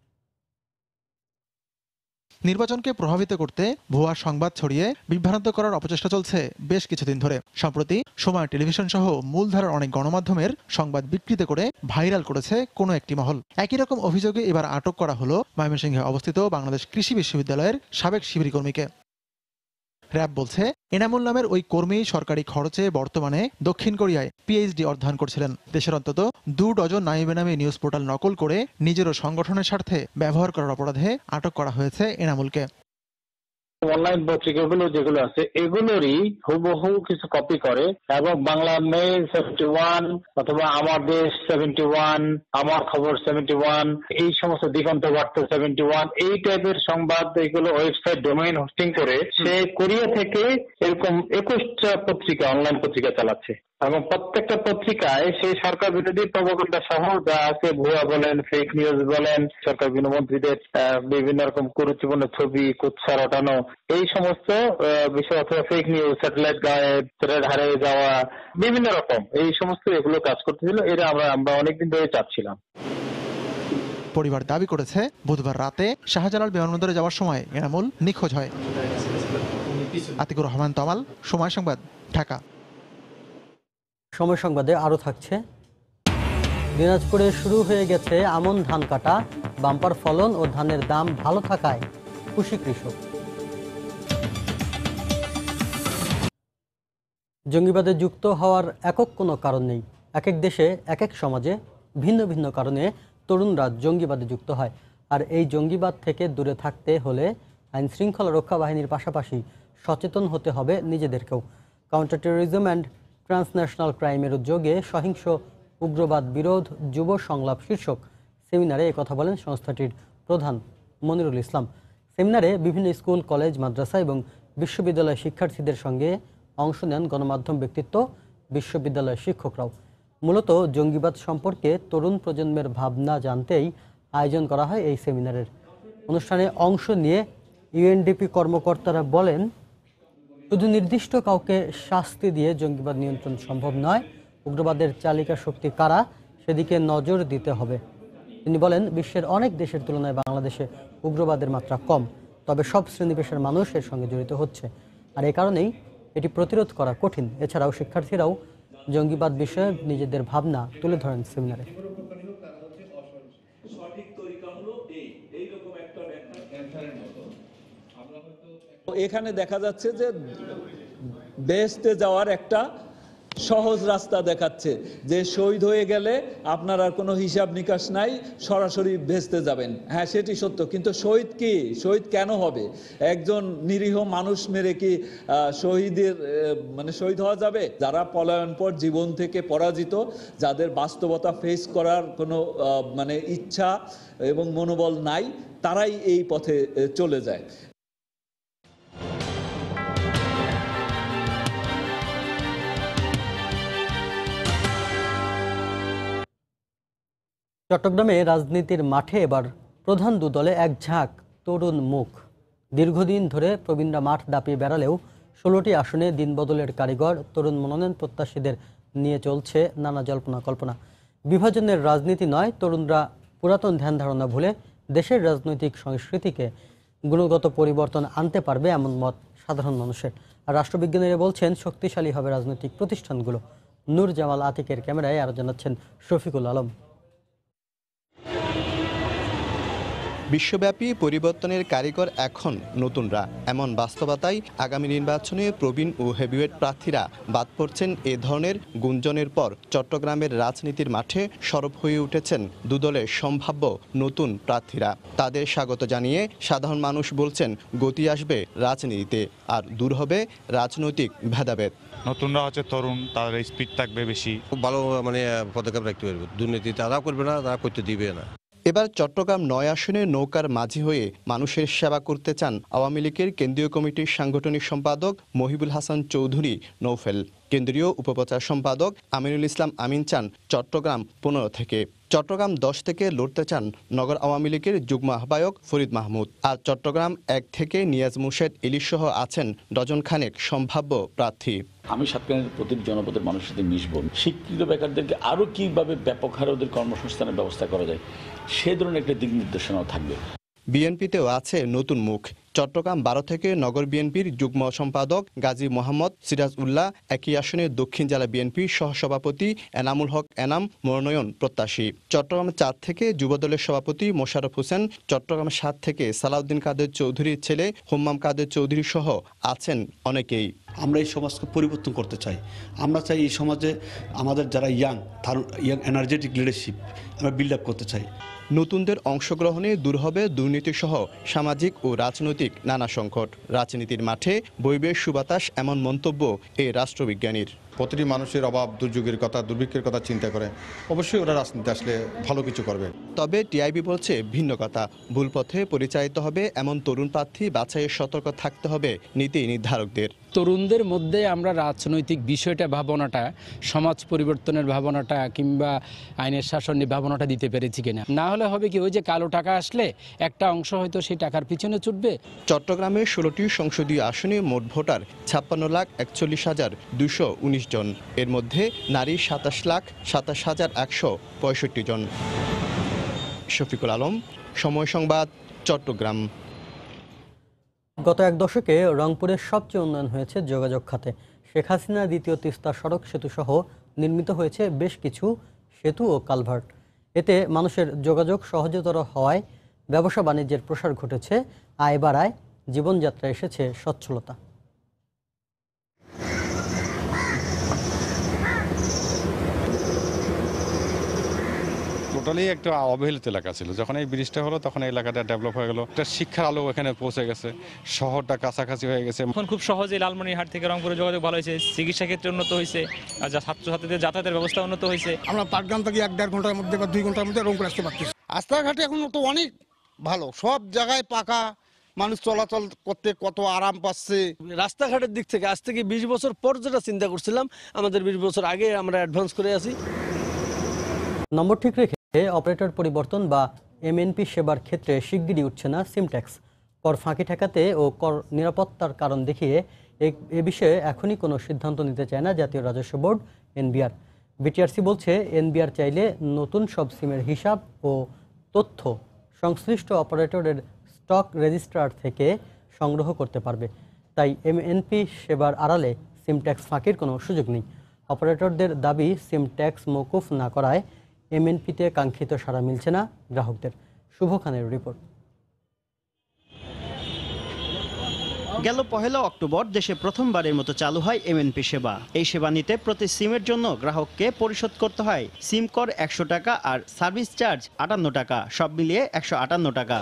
[SPEAKER 10] নির্বাচনকে প্রভাবিত করতে ভুয়া সংবাদ ছড়িয়ে বিভ্রান্ত করার অপচেষ্টা চলছে বেশ কিছুদিন ধরে। সম্প্রতি সময় টেলিভিশন সহ মূলধারার অনেক গণমাধ্যমের সংবাদ বিকৃত করে ভাইরাল করেছে কোনো একটি মহল। একই রকম অভিযোগে এবার আটক করা হলো ময়মনসিংহে অবস্থিত বাংলাদেশ কৃষি বিশ্ববিদ্যালয়ের সাবেক শিবির কর্মীকে। র্যাব বলছে এনামুল নামের ওই কর্মী সরকারি খরচে বর্তমানে দক্ষিণ কোরিয়ায় পিএইচডি অধ্যয়ন করছিলেন। দেশের অন্তত দু ডজন নামী বেনামী নিউজ পোর্টাল নকল করে নিজেরও সংগঠনের স্বার্থে ব্যবহার করার অপরাধে আটক করা হয়েছে এনামুলকে।
[SPEAKER 24] অনলাইন পত্রিকাগুলো যেগুলো আছে এগুলোরই হুবহু কিছু কপি করে এবং বাংলা মেল সেভেন্টি ওয়ান অথবা আমার দেশ সেভেন্টি ওয়ান, আমার খবর সেভেন্টি ওয়ান, এই সমস্ত দিগন্ত বার্তা সেভেন্টি ওয়ান, এই টাইপের সংবাদ এগুলো ওয়েবসাইট ডোমেইন হোস্টিং করে সে কোরিয়া থেকে এরকম একুশটা পত্রিকা অনলাইন পত্রিকা চালাচ্ছে এবং প্রত্যেকটা পত্রিকায় সেই সরকার বিরোধী প্রবন্ধ সহ যা আছে ভুয়া বলেন, ফেক নিউজ বলেন, সরকার বিভিন্ন মন্ত্রীদের বিভিন্ন রকম কুরুচিপূর্ণ ছবি, কুৎসা রটানো, এই সমস্ত বিষয় অথবা ফেক নিউজ, স্যাটেলাইট গায়েব, স্যাটেলাইট হারিয়ে যাওয়া, বিভিন্ন রকম এই সমস্ত এগুলো কাজ করতেছিল। এরা আমরা আমরা অনেকদিন ধরে চাচ্ছিলাম।
[SPEAKER 10] পরিবার দাবি করেছে বুধবার রাতে শাহজালাল বিমানবন্দরে যাওয়ার সময় এনামুল নিখোঁজ হয়। আতিকুর রহমান তমাল, সময় সংবাদ, ঢাকা।
[SPEAKER 1] সময় সংবাদে আরও থাকছে, দিনাজপুরে শুরু হয়ে গেছে আমন ধান কাটা, বাম্পার ফলন ও ধানের দাম ভালো থাকায় খুশি কৃষক। জঙ্গিবাদে যুক্ত হওয়ার একক কোনো কারণ নেই। এক এক দেশে এক এক সমাজে ভিন্ন ভিন্ন কারণে তরুণরা জঙ্গিবাদে যুক্ত হয়। আর এই জঙ্গিবাদ থেকে দূরে থাকতে হলে আইন শৃঙ্খলা রক্ষা বাহিনীর পাশাপাশি সচেতন হতে হবে নিজেদেরকেও। কাউন্টার টেরোরিজম অ্যান্ড ট্রান্সন্যাশনাল ক্রাইমের উদ্যোগে সহিংস উগ্রবাদ বিরোধ যুব সংলাপ শীর্ষক সেমিনারে একথা বলেন সংস্থাটির প্রধান মনিরুল ইসলাম। সেমিনারে বিভিন্ন স্কুল, কলেজ, মাদ্রাসা এবং বিশ্ববিদ্যালয় শিক্ষার্থীদের সঙ্গে অংশ নেন গণমাধ্যম ব্যক্তিত্ব, বিশ্ববিদ্যালয়ের শিক্ষকরাও। মূলত জঙ্গিবাদ সম্পর্কে তরুণ প্রজন্মের ভাবনা জানতেই আয়োজন করা হয় এই সেমিনারের। অনুষ্ঠানে অংশ নিয়ে ইউএনডিপি কর্মকর্তারা বলেন, শুধু নির্দিষ্ট কাউকে শাস্তি দিয়ে জঙ্গিবাদ নিয়ন্ত্রণ সম্ভব নয়, উগ্রবাদের চালিকা শক্তি কারা সেদিকে নজর দিতে হবে। তিনি বলেন, বিশ্বের অনেক দেশের তুলনায় বাংলাদেশে উগ্রবাদের মাত্রা কম, তবে সব শ্রেণী পেশার মানুষ এর সঙ্গে জড়িত হচ্ছে, আর এ কারণেই এটি প্রতিরোধ করা কঠিন। এছাড়াও শিক্ষার্থীরাও জঙ্গিবাদ বিষয়ে নিজেদের ভাবনা তুলে ধরেন সেমিনারে।
[SPEAKER 9] এখানে দেখা যাচ্ছে যে বেহেশতে যাওয়ার একটা সহজ রাস্তা দেখাচ্ছে, যে শহীদ হয়ে গেলে আপনার আর কোনো হিসাব নিকাশ নাই, সরাসরি বেহেশতে যাবেন। হ্যাঁ, সেটি সত্য, কিন্তু শহীদ কি, শহীদ কেন হবে? একজন নিরীহ মানুষ মেরে কি শহীদের মানে শহীদ হওয়া যাবে? যারা পলায়ন পর জীবন থেকে পরাজিত, যাদের বাস্তবতা ফেস করার কোনো মানে ইচ্ছা এবং মনোবল নাই, তারাই এই পথে চলে যায়।
[SPEAKER 1] চট্টগ্রামে রাজনীতির মাঠে এবার প্রধান দু দলে এক ঝাঁক তরুণ মুখ। দীর্ঘদিন ধরে প্রবীণরা মাঠ দাপিয়ে বেড়ালেও ষোলোটি আসনে দিনবদলের কারিগর তরুণ মনোনয়ন প্রত্যাশীদের নিয়ে চলছে নানা জল্পনা কল্পনা। বিভাজনের রাজনীতি নয়, তরুণরা পুরাতন ধ্যান ধারণা ভুলে দেশের রাজনৈতিক সংস্কৃতিকে গুণগত পরিবর্তন আনতে পারবে এমন মত সাধারণ মানুষের। আর রাষ্ট্রবিজ্ঞানীরা বলছেন শক্তিশালী হবে রাজনৈতিক প্রতিষ্ঠানগুলো। নূর জামাল আতিকের ক্যামেরায় আরো জানাচ্ছেন শফিকুল আলম।
[SPEAKER 2] বিশ্বব্যাপী পরিবর্তনের কারিগর এখন নতুনরা। এমন বাস্তবতায় আগামী নির্বাচনে প্রবীণ ও হেভিওয়েট প্রার্থীরা বাদ পড়ছেন এ ধরনের গুঞ্জনের পর চট্টগ্রামের রাজনীতির মাঠে সরব হয়ে উঠেছেন দুদলের সম্ভাব্য নতুন প্রার্থীরা। তাদের স্বাগত জানিয়ে সাধারণ মানুষ বলছেন গতি আসবে রাজনীতিতে, আর দূর হবে রাজনৈতিক ভেদাভেদ।
[SPEAKER 4] নতুনরা হচ্ছে তরুণ, তাদের স্পিড থাকবে বেশি,
[SPEAKER 5] খুব ভালো মানে পদক্ষেপ রাখতে পারবে। দুর্নীতি তারা করবে না, তারা করতে দিবে না।
[SPEAKER 2] এবার চট্টগ্রাম নয় আসনে নৌকার মাঝি হয়ে মানুষের সেবা করতে চান আওয়ামী লীগের কেন্দ্রীয় কমিটির সাংগঠনিক সম্পাদক মহিবুল হাসান চৌধুরী নৌফেল। কেন্দ্রীয় উপপ্রচার সম্পাদক আমিনুল ইসলাম আমিন চান চট্টগ্রাম পনেরো থেকে। চট্টগ্রাম দশ থেকে লড়তে চান নগর আওয়ামী লীগের যুগ্ম আহ্বায়ক ফরিদ মাহমুদ। আর চট্টগ্রাম এক থেকে নিয়াজ মুর্শেদ ইলিশ সহ আছেন ডজন খানেক সম্ভাব্য প্রার্থী।
[SPEAKER 8] আমি সাতকানের প্রতিটি জনপদের মানুষের সাথে মিশব, শিক্ষিত বেকারদেরকে আরও কীভাবে ব্যাপক হারে ওদের কর্মসংস্থানের ব্যবস্থা করা যায় সে ধরনের একটা দিক নির্দেশনাও থাকবে।
[SPEAKER 2] বিএনপিতেও আছে নতুন মুখ। চট্টগ্রাম বারো থেকে নগর বিএনপির যুগ্ম সম্পাদক গাজী মোহাম্মদ সিরাজ উল্লাহ, একই আসনে দক্ষিণ জেলা বিএনপির সহসভাপতি এনামুল হক এনাম মনোনয়ন প্রত্যাশী। চট্টগ্রাম চার থেকে যুবদলের সভাপতি মোশাররফ হোসেন, চট্টগ্রাম সাত থেকে সালাউদ্দিন কাদের চৌধুরীর ছেলে হুম্মাম কাদের চৌধুরী সহ আছেন অনেকেই।
[SPEAKER 25] আমরা এই সমাজকে পরিবর্তন করতে চাই। আমরা চাই এই সমাজে আমাদের যারা ইয়াং ইয়াং এনার্জেটিক লিডারশিপ আমরা বিল্ড আপ করতে চাই।
[SPEAKER 2] নতুনদের অংশগ্রহণে দূর হবে দুর্নীতিসহ সামাজিক ও রাজনৈতিক নানা সংকট। রাজনীতির মাঠে বইবে সুবাতাস এমন মন্তব্য এই রাষ্ট্রবিজ্ঞানীর।
[SPEAKER 26] প্রতিটি মানুষের অভাব দুর্যোগের কথা, দুর্ভিক্ষের কথা চিন্তা করে, অবশ্যই ওরা রাজনীতি আসলে ভালো কিছু করবে।
[SPEAKER 2] তবে টিআইবি বলছে ভিন্ন কথা। ভুল পথে পরিচালিত হবে এমন তরুণ প্রার্থী বাছাইয়ের সতর্ক থাকতে হবে নীতি নির্ধারকদের।
[SPEAKER 27] তরুণদের মধ্যে আমরা রাজনৈতিক বিষয়টা ভাবনাটা, সমাজ পরিবর্তনের ভাবনাটা কিংবা আইনের শাসনের ভাবনাটা দিতে পেরেছি কিনা। না হলে হবে কি, ওই যে কালো টাকা আসলে একটা অংশ হয়তো সেই টাকার পিছনে ছুটবে।
[SPEAKER 2] চট্টগ্রামে ষোলোটি সংসদীয় আসনে মোট ভোটার ছাপ্পান্ন লাখ একচল্লিশ হাজার দুইশো উনিশ জন। এর মধ্যে নারী সাতাশ লাখ সাতাশ হাজার একশো পঁয়ষট্টি জন। শফিকুল আলম, সময় সংবাদ, চট্টগ্রাম।
[SPEAKER 1] গত এক দশকে রংপুরের সবচেয়ে উন্নয়ন হয়েছে যোগাযোগ খাতে। শেখ হাসিনা দ্বিতীয় তিস্তা সড়ক সেতু সহ নির্মিত হয়েছে বেশ কিছু সেতু ও কালভার্ট। এতে মানুষের যোগাযোগ সহজতর হওয়ায় ব্যবসা বাণিজ্যের প্রসার ঘটেছে, আয় বাড়ায়, জীবনযাত্রা এসেছে সচ্ছলতা।
[SPEAKER 4] টোটালি একটা অবহেলিত এলাকা ছিল। যখন এই ব্রিজটা হলো তখন এই এলাকাটা ডেভেলপ হয়ে গেল, একটা শিক্ষার আলো এখানে পৌঁছে গেছে, শহরটা কাছাকাছি হয়ে গেছে।
[SPEAKER 28] এখন খুব সহজে লালমনিরহাট থেকে রংপুরে যোগাযোগ ভালো হয়েছে, চিকিৎসা ক্ষেত্রে উন্নত হয়েছে, আর যা ছাত্রছাত্রীদের যাতায়াতের ব্যবস্থা উন্নত হয়েছে।
[SPEAKER 29] আমরা পাটগ্রাম থেকে এক দেড় ঘন্টার মধ্যে বা দুই ঘন্টার মধ্যে রংপুর আসতে পারতেছি। রাস্তাঘাটে এখন তো অনেক ভালো, সব জায়গায় পাকা, মানুষ চলাচল করতে কত আরাম পাচ্ছে।
[SPEAKER 19] রাস্তাঘাটের দিক থেকে আজ থেকে বিশ বছর পর যেটা চিন্তা করছিলাম, আমাদের বিশ বছর আগে আমরা অ্যাডভান্স করে আছি।
[SPEAKER 1] নম্বর ঠিক রেখে অপারেটর পরিবর্তন বা এমএনপি সেবার ক্ষেত্রে শিগগিরই উঠছে না সিম ট্যাক্স। কর ফাঁকি ঠেকাতে ও কর নিরাপত্তার কারণ দেখিয়ে এ বিষয়ে এখনই কোনো সিদ্ধান্ত নিতে চায় না জাতীয় রাজস্ব বোর্ড এনবিআর। বিটিআরসি বলছে এনবিআর চাইলে নতুন সব সিমের হিসাব ও তথ্য সংশ্লিষ্ট অপারেটরের স্টক রেজিস্ট্রার থেকে সংগ্রহ করতে পারবে। তাই এমএনপি সেবার আড়ালে সিম ট্যাক্স ফাঁকির কোনো সুযোগ নেই। অপারেটরদের দাবি, সিম ট্যাক্স মওকুফ না করায় এমএনপিতে কাঙ্ক্ষিত সাড়া মিলছে না গ্রাহকদের। শুভ খানের রিপোর্ট।
[SPEAKER 30] গেল পহেলা অক্টোবর দেশে প্রথমবারের মতো চালু হয় এমএনপি সেবা। এই সেবা নিতে প্রতি সিমের জন্য গ্রাহককে পরিশোধ করতে হয় সিম কর একশো টাকা আর সার্ভিস চার্জ আটান্ন টাকা, সব মিলিয়ে একশো আটান্ন টাকা।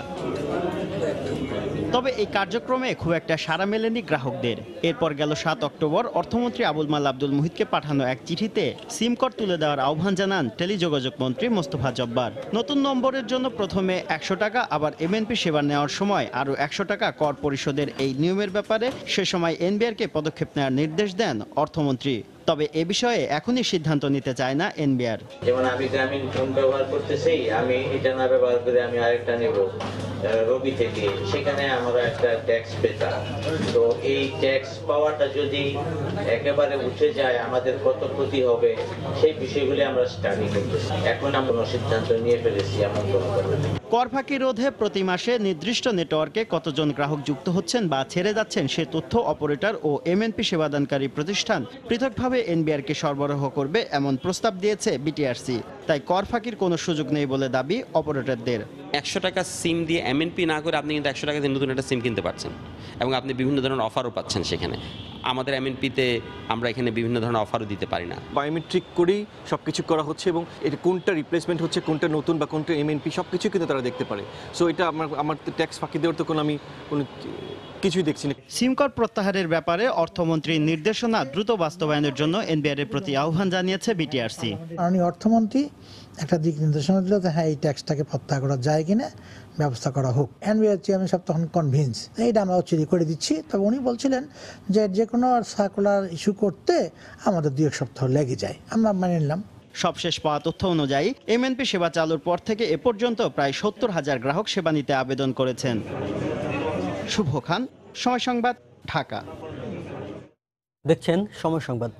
[SPEAKER 30] তবে এই কার্যক্রমে খুব একটা সাড়া মেলেনি গ্রাহকদের। এরপর গেল সাত অক্টোবর অর্থমন্ত্রী আবুল মাল আব্দুল মুহিতকে পাঠানো এক চিঠিতে সিম কর তুলে দেওয়ার আহ্বান জানান টেলিযোগাযোগ মন্ত্রী মোস্তফা জব্বার। নতুন নম্বরের জন্য প্রথমে একশো টাকা, আবার এমএনপি সেবা নেওয়ার সময় আরও একশো টাকা কর পরিশোধের এই নিয়মের ব্যাপারে সে সময় এনবিআরকে পদক্ষেপ নেওয়ার নির্দেশ দেন অর্থমন্ত্রী। তবে এ বিষয়ে এখনই সিদ্ধান্ত নিতে চায় না এনবিআর।
[SPEAKER 6] যেমন আমি গ্রামীণ ফোন ব্যবহার করতেছি, আমি এটা না ব্যবহার করে আমি আরেকটা নেব রবি থেকে, সেখানে আমরা একটা ট্যাক্স পেতাম। তো এই ট্যাক্স পাওয়াটা যদি একেবারে উঠে যায় আমাদের কত ক্ষতি হবে সেই বিষয়গুলি আমরা স্টাডি করতেছি। এখন আমরা সিদ্ধান্ত নিয়ে ফেলেছি এমন কোনো কথা নেই।
[SPEAKER 30] কর ফাঁকি রোধে প্রতি মাসে নির্দিষ্ট নেটওয়ার্কে কতজন গ্রাহক যুক্ত হচ্ছেন বা ছেড়ে যাচ্ছেন সে তথ্য অপারেটর ও এমএনপি সেবাদানকারী প্রতিষ্ঠান পৃথকভাবে এনবিআরকে সরবরাহ করবে এমন প্রস্তাব দিয়েছে বিটিআরসি। তাই কর ফাঁকির কোনো সুযোগ নেই বলে দাবি অপারেটরদের।
[SPEAKER 7] একশো টাকা সিম দিয়ে এমএনপি না করে আপনি কিন্তু একশো টাকা দিয়ে নতুন একটা সিম কিনতে পারছেন এবং আপনি বিভিন্ন ধরনের অফারও পাচ্ছেন সেখানে। আমাদের এমএনপিতে আমরা এখানে বিভিন্ন ধরনের অফারও দিতে পারি না।
[SPEAKER 11] বায়োমেট্রিক করেই সব কিছু করা হচ্ছে এবং এটা কোনটা রিপ্লেসমেন্ট হচ্ছে, কোনটা নতুন বা কোনটা এমএনপি সব কিছু কিন্তু তারা দেখতে পারে। সো এটা আমার আমার ট্যাক্স ফাঁকি দেওয়ার তো কোনো আমি কোনো কিছুই দেখছি না।
[SPEAKER 30] সিম কর প্রত্যাহারের ব্যাপারে অর্থমন্ত্রীর নির্দেশনা দ্রুত বাস্তবায়নের জন্য এনবিআর এর প্রতি আহ্বান জানিয়েছে বিটিআরসি।
[SPEAKER 12] মাননীয় অর্থমন্ত্রী একটা দিক নির্দেশনা দিল যে হ্যাঁ এই ট্যাক্সটাকে প্রত্যাহার করা যায় কিনা ব্যবস্থা করা হোক। এনবিআর চেয়ারম্যান সাহেব তখন কনভিন্স এইটা আমরা চিঠি করে দিচ্ছি। তবে উনি বলছিলেন যে যে কোনো সার্কুলার ইস্যু করতে আমাদের দুই এক সপ্তাহ লেগে যায়, আমরা মেনে নিলাম।
[SPEAKER 30] সবশেষ পাওয়া তথ্য অনুযায়ী এমএনপি সেবা চালুর পর থেকে এ পর্যন্ত প্রায় সত্তর হাজার গ্রাহক সেবা নিতে আবেদন করেছেন। শুভ খান, সময় সংবাদ, ঢাকা।
[SPEAKER 1] দেখছেন সময় সংবাদ।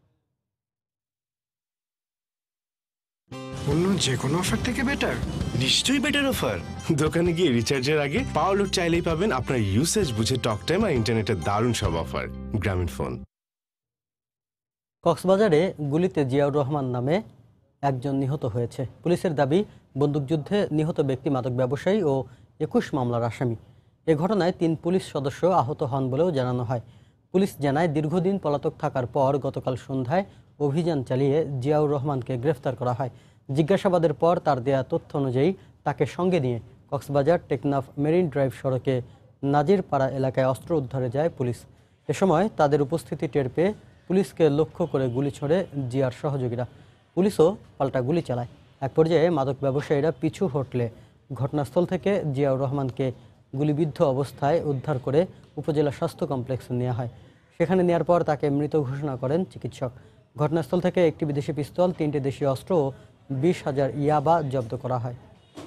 [SPEAKER 13] অন্য যে কোনো অফার থেকে বেটার, নিশ্চয়ই বেটার অফার। দোকানে গিয়ে রিচার্জের আগে পাওয়ার লোড চাইলেই পাবেন আপনার ইউসেজ বুঝে টক টাইম আর ইন্টারনেটের দারুণ সব অফার। গ্রামীণ ফোন।
[SPEAKER 1] কক্সবাজারে গুলিতে জিয়াউর রহমান নামে একজন নিহত হয়েছে। পুলিশের দাবি, বন্দুকযুদ্ধে নিহত ব্যক্তি মাদক ব্যবসায়ী ও একুশ মামলার আসামি। এ ঘটনায় তিন পুলিশ সদস্য আহত হন বলেও জানানো হয়। পুলিশ জানায়, দীর্ঘদিন পলাতক থাকার পর গতকাল সন্ধ্যায় অভিযান চালিয়ে জিয়াউর রহমানকে গ্রেফতার করা হয়। জিজ্ঞাসাবাদের পর তার দেয়া তথ্য অনুযায়ী তাকে সঙ্গে নিয়ে কক্সবাজার টেকনাফ মেরিন ড্রাইভ সড়কে নাজিরপাড়া এলাকায় অস্ত্র উদ্ধারে যায় পুলিশ। এ সময় তাদের উপস্থিতি টের পেয়ে পুলিশকে লক্ষ্য করে গুলি ছোড়ে জিয়ার সহযোগীরা। পুলিশও পাল্টা গুলি চালায়। এক পর্যায়ে মাদক ব্যবসায়ীরা পিছু হটলে ঘটনাস্থল থেকে জিয়াউর রহমানকে গুলিবিদ্ধ অবস্থায় উদ্ধার করে উপজেলা স্বাস্থ্য কমপ্লেক্সে নেওয়া হয়। সেখানে নেওয়ার পর তাকে মৃত ঘোষণা করেন চিকিৎসক। ঘটনাস্থল থেকে একটি বিদেশি পিস্তল, তিনটি দেশীয় অস্ত্র ও বিশ হাজার ইয়াবা জব্দ করা হয়।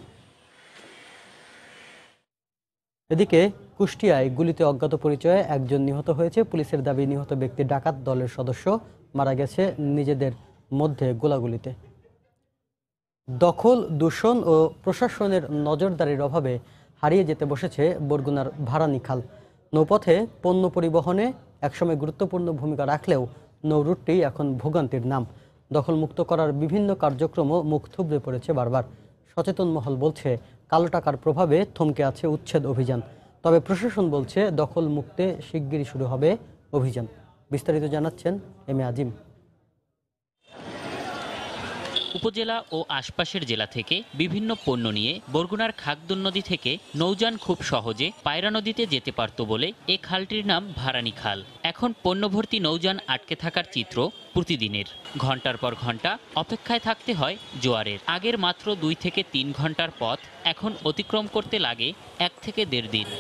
[SPEAKER 1] এদিকে কুষ্টিয়ায় গুলিতে অজ্ঞাত পরিচয়ে একজন নিহত হয়েছে। পুলিশের দাবি, নিহত ব্যক্তি ডাকাত দলের সদস্য, মারা গেছে নিজেদের মধ্যে গোলাগুলিতে। দখল, দূষণ ও প্রশাসনের নজরদারির অভাবে হারিয়ে যেতে বসেছে বরগুনার ভারানী খাল। নৌপথে পণ্য পরিবহনে একসময় গুরুত্বপূর্ণ ভূমিকা রাখলেও নৌরুটটি এখন ভোগান্তির নাম। দখলমুক্ত করার বিভিন্ন কার্যক্রমও মুখ থুবড়ে পড়েছে বারবার। সচেতন মহল বলছে, কালো টাকার প্রভাবে থমকে আছে উচ্ছেদ অভিযান। তবে প্রশাসন বলছে, দখল মুক্তে শিগগিরই শুরু হবে অভিযান। বিস্তারিত জানাচ্ছেন এম এ আজিম।
[SPEAKER 14] উপজেলা ও আশপাশের জেলা থেকে বিভিন্ন পণ্য নিয়ে বরগুনার খাগদুন নদী থেকে নৌযান খুব সহজে পায়রা নদীতে যেতে পারত বলে এ খালটির নাম ভারানী খাল। এখন পণ্যভর্তি নৌযান আটকে থাকার চিত্র প্রতিদিনের। ঘন্টার পর ঘন্টা অপেক্ষায় থাকতে হয় জোয়ারের। আগের মাত্র দুই থেকে তিন ঘন্টার পথ এখন অতিক্রম করতে লাগে এক থেকে দেড় দিন।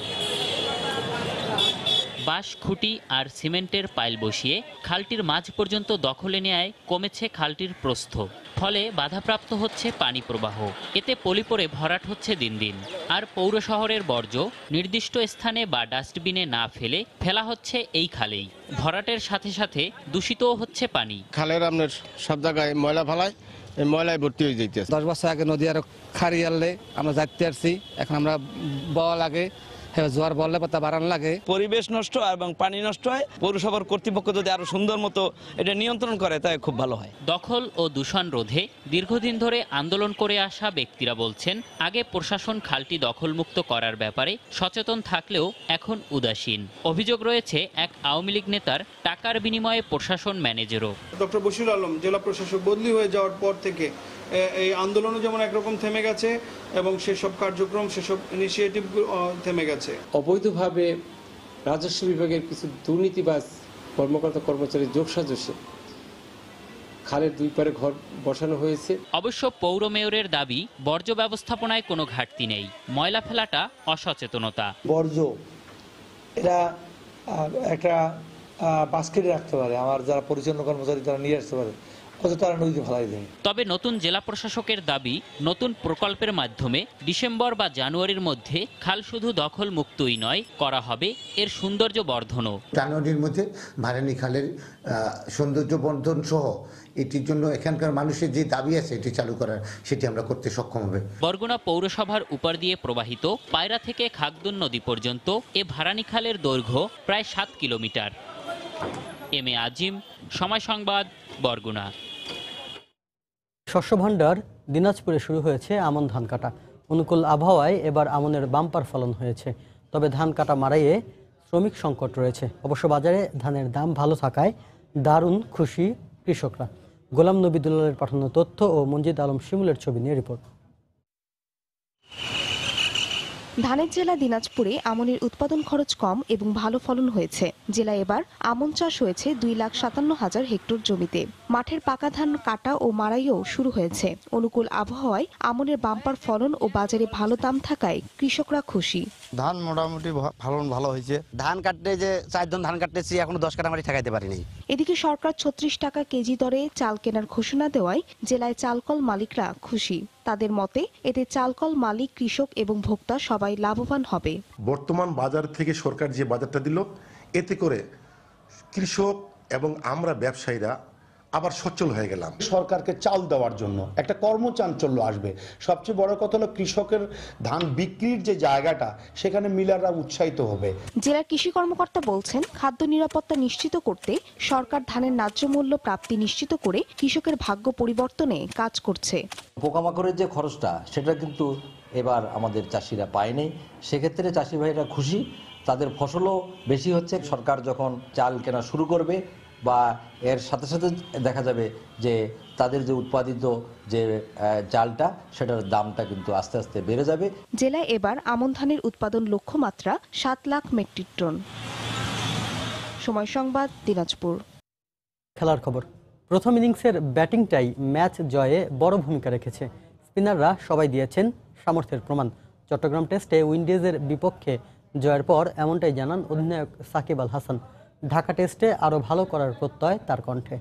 [SPEAKER 14] বাঁশ, খুঁটি আর সিমেন্টের পাইল বসিয়ে খালটির মাঝ পর্যন্ত দখলে নেয় কমেছে খালটির প্রস্থ। ফলে বাধাপ্রাপ্ত হচ্ছে পানি প্রবাহ। এতে পলি পড়ে ভরাট হচ্ছে দিন দিন। আর পৌর শহরের বর্জ্য নির্দিষ্ট স্থানে বা ডাস্টবিনে না ফেলে ফেলা হচ্ছে এই খালেই। ভরাটের সাথে সাথে দূষিতও হচ্ছে পানি।
[SPEAKER 15] খালের আপনার সব জায়গায় ময়লা ফেলায়, এই ময়লায় ভর্তি হয়ে যাইতেছে।
[SPEAKER 16] দশ বছর আগে নদী আরো খারি আনলে আমরা যাইতে আসছি, এখন আমরা বওয়া লাগে, জোয়ার বললে তা বাড়ান লাগে।
[SPEAKER 19] পরিবেশ নষ্ট এবং পানি নষ্ট হয়। পৌরসভার কর্তৃপক্ষ যদি আরো সুন্দর মতো এটা নিয়ন্ত্রণ করে তাই খুব ভালো হয়।
[SPEAKER 14] দখল ও দূষণ রোধে দীর্ঘদিন ধরে আন্দোলন করে আসা ব্যক্তিরা বলছেন, আগে প্রশাসন খালটি দখলমুক্ত করার ব্যাপারে সচেতন থাকলেও এখন উদাসীন। অভিযোগ রয়েছে এক আওয়ামী লীগ নেতার টাকার বিনিময়ে প্রশাসন ম্যানেজারও।
[SPEAKER 20] ডক্টর বশির আলম জেলা প্রশাসক বদলি হয়ে যাওয়ার পর থেকে এই আন্দোলনও যেমন একরকম থেমে গেছে এবং সেসব কার্যক্রম, সেসব ইনিশিয়েটিভ থেমে গেছে।
[SPEAKER 21] অবৈধভাবে রাজস্ব বিভাগের কিছু দুর্নীতিবাজ কর্মকর্তা কর্মচারীর যোগসাজশে খালের দুই পারে ঘর বসানো হয়েছে।
[SPEAKER 14] অবশ্য পৌর মেয়রের দাবি, বর্জ্য ব্যবস্থাপনায় কোনো ঘাটতি নেই, ময়লা ফেলাটা অসচেতনতা।
[SPEAKER 20] বর্জ্য এটা একটা
[SPEAKER 3] বাস্কেটে রাখতে পারে, আমার যারা পরিচ্ছন্ন কর্মচারী তারা নিয়ে আসতে পারে, অথচ তারা নদীতে ফেলাই দেয়।
[SPEAKER 14] তবে নতুন জেলা প্রশাসকের দাবি, নতুন প্রকল্পের মাধ্যমে ডিসেম্বর বা জানুয়ারির মধ্যে খাল শুধু দখল মুক্তই নয়, করা হবে এর সৌন্দর্য বর্ধনও।
[SPEAKER 5] জানুয়ারির মধ্যে ভারানী খালের সৌন্দর্য বর্ধন সহ এটির জন্য এখানকার মানুষের যে দাবি আছে এটি চালু করার, সেটি আমরা করতে সক্ষম হবে।
[SPEAKER 14] বরগুনা পৌরসভার উপর দিয়ে প্রবাহিত পায়রা থেকে খাগদুন নদী পর্যন্ত এ ভারানী খালের দৈর্ঘ্য প্রায় সাত কিলোমিটার। এম এ আজিম, সময় সংবাদ, বরগুনা।
[SPEAKER 1] শস্য ভাণ্ডার দিনাজপুরে শুরু হয়েছে আমন ধান কাটা। অনুকূল আবহাওয়ায় এবার আমনের বাম্পার ফলন হয়েছে, তবে ধান কাটা মারাইয়ে শ্রমিক সংকট রয়েছে। অবশ্য বাজারে ধানের দাম ভালো থাকায় দারুণ খুশি কৃষকরা। গোলাম নবী দুলালের পাঠানো তথ্য ও মঞ্জিদ আলম শিমুলের ছবি নিয়ে রিপোর্ট।
[SPEAKER 8] ধানের জেলা দিনাজপুরে আমনের উৎপাদন খরচ কম এবং ভালো ফলন হয়েছে। জেলায় এবার আমন চাষ হয়েছে দুই লাখ সাতান্ন হাজার হেক্টর জমিতে। মাঠের পাকা ধান কাটা ও মাড়াইও শুরু হয়েছে। অনুকূল আবহাওয়ায় আমনের বাম্পার ফলন ও বাজারে ভালো দাম থাকায় কৃষকরা খুশি।
[SPEAKER 9] ধান মোটামুটি ফলন ভালো হয়েছে। ধান কাটতে যে চারজন ধান কাটতেছি, এখনো দশ কাটা মাটি ঠেকাইতে পারিনি।
[SPEAKER 8] এদিকে সরকার ছত্রিশ টাকা কেজি দরে চাল কেনার ঘোষণা দেওয়ায় জেলায় চালকল মালিকরা খুশি। তাদের মতে এতে চালকল মালিক, কৃষক এবং ভোক্তা সবাই লাভবান হবে।
[SPEAKER 10] বর্তমান বাজার থেকে সরকার যে বাজারটা দিল, এতে করে কৃষক এবং আমরা ব্যবসায়ীরা আবার সচ্ছল হয়ে গেলাম।
[SPEAKER 17] সরকারকে চাল দেওয়ার জন্য একটা কর্মচাঞ্চল্য আসবে। সবচেয়ে বড় কথা হলো কৃষকের ধান বিক্রির যে জায়গাটা, সেখানে মিলাররা উৎসাহিত হবে।
[SPEAKER 8] জেলার কৃষি কর্মকর্তা বলছেন, খাদ্য নিরাপত্তা নিশ্চিত করতে সরকার ধানের ন্যায্য মূল্য প্রাপ্তি নিশ্চিত করে কৃষকের ভাগ্য পরিবর্তনে কাজ করছে।
[SPEAKER 18] পোকামাকড়ের যে খরচটা, সেটা কিন্তু এবার আমাদের চাষিরা পায়নি। সেক্ষেত্রে চাষি ভাইরা খুশি, তাদের ফসলও বেশি হচ্ছে। সরকার যখন চাল কেনা শুরু করবে বা এর সাথে সাথে দেখা যাবে যে তাদের যে উৎপাদিত যে চালটা, সেটার দামটা কিন্তু আস্তে আস্তে বেড়ে যাবে।
[SPEAKER 8] জেলায় এবার আমন ধানের উৎপাদন লক্ষ্যমাত্রা সাত লাখ মেট্রিক টন। সময় সংবাদ, দিনাজপুর।
[SPEAKER 1] খেলার খবর। প্রথম ইনিংসের ব্যাটিংটাই ম্যাচ জয়ে বড় ভূমিকা রেখেছে। স্পিনাররা সবাই দিয়েছেন সামর্থ্যের প্রমাণ। চট্টগ্রাম টেস্টে উইন্ডিজের বিপক্ষে জয়ের পর এমনটাই জানান অধিনায়ক সাকিব আল হাসান। ঢাকা টেস্টে আরও ভালো করার প্রত্যয় তার কণ্ঠে।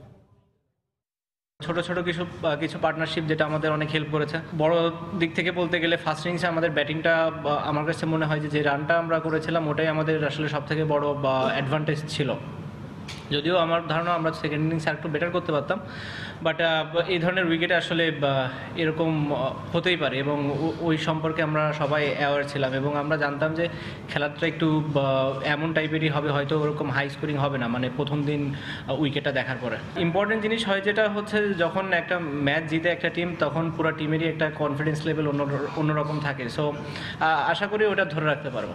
[SPEAKER 22] ছোট ছোট কিছু কিছু পার্টনারশিপ যেটা আমাদের অনেক হেল্প করেছে। বড় দিক থেকে বলতে গেলে ফার্স্ট ইনিংসে আমাদের ব্যাটিংটা, আমার কাছে মনে হয় যে যে রানটা আমরা করেছিলাম ওটাই আমাদের আসলে সব থেকে বড় অ্যাডভান্টেজ ছিল। যদিও আমার ধারণা আমরা সেকেন্ড ইনিংস আর একটু বেটার করতে পারতাম, বাট এই ধরনের উইকেটে আসলে এরকম হতেই পারে এবং ওই সম্পর্কে আমরা সবাই অ্যাওয়ার ছিলাম এবং আমরা জানতাম যে খেলাটা একটু এমন টাইপেরই হবে, হয়তো ওরকম হাই স্কোরিং হবে না, মানে প্রথম দিন উইকেটটা দেখার পরে। ইম্পর্টেন্ট জিনিস হয় যেটা হচ্ছে, যখন একটা ম্যাচ জিতে একটা টিম, তখন পুরো টিমেরই একটা কনফিডেন্স লেভেল অন্য অন্যরকম থাকে। সো আশা করি ওটা ধরে রাখতে পারবো।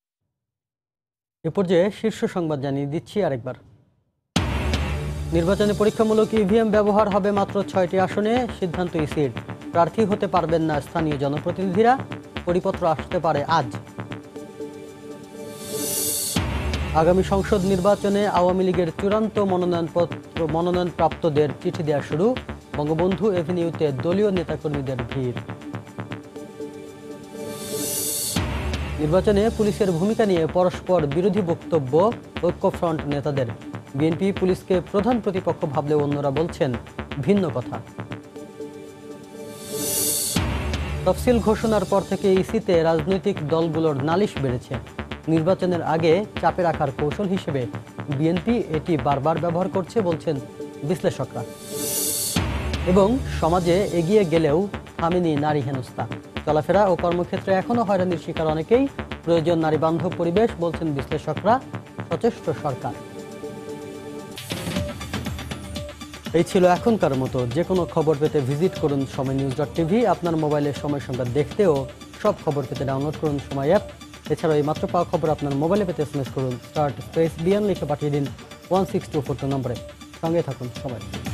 [SPEAKER 1] এ পর্যায়ে শীর্ষ সংবাদ জানিয়ে দিচ্ছি আরেকবার। নির্বাচনে পরীক্ষামূলক ইভিএম ব্যবহার হবে মাত্র ছয়টি আসনে, সিদ্ধান্ত ইসির। প্রার্থী হতে পারবেন না স্থানীয় জনপ্রতিনিধিরা, পরিপত্র আসতে পারে আজ। আগামী সংসদ নির্বাচনে আওয়ামী লীগের চূড়ান্ত মনোনয়নপত্র মনোনয়নপ্রাপ্তদের চিঠি দেওয়া শুরু। বঙ্গবন্ধু এভিনিউতে দলীয় নেতাকর্মীদের ভিড়। নির্বাচনে পুলিশের ভূমিকা নিয়ে পরস্পর বিরোধী বক্তব্য ঐক্যফ্রন্ট নেতাদের। বিএনপি পুলিশকে প্রধান প্রতিপক্ষ ভাবলেও অন্যরা বলছেন ভিন্ন কথা। তফসিল ঘোষণার পর থেকে ইসিতে রাজনৈতিক দলগুলোর নালিশ বেড়েছে। নির্বাচনের আগে চাপে রাখার কৌশল হিসেবে বিএনপি এটি বারবার ব্যবহার করছে বলছেন বিশ্লেষকরা। এবং সমাজে এগিয়ে গেলেও থামেনি নারী হেনস্থা। চলাফেরা ও কর্মক্ষেত্রে এখনও হয়রানির শিকার অনেকেই। প্রয়োজন নারী বান্ধব পরিবেশ বলছেন বিশ্লেষকরা, সচেষ্ট সরকার। এই ছিল এখনকার মতো। যে কোনো খবর পেতে ভিজিট করুন সময় নিউজ ডট টিভি। আপনার মোবাইলে সময় সংবাদ দেখতেও সব খবর পেতে ডাউনলোড করুন সময় অ্যাপ। এছাড়াও এই মাত্র পাওয়া খবর আপনার মোবাইলে পেতে এসএমএস করুন স্টার্ট প্রেস বিয়ান লিখে পাঠিয়ে দিন one six two four two নম্বরে। সঙ্গে থাকুন সময়।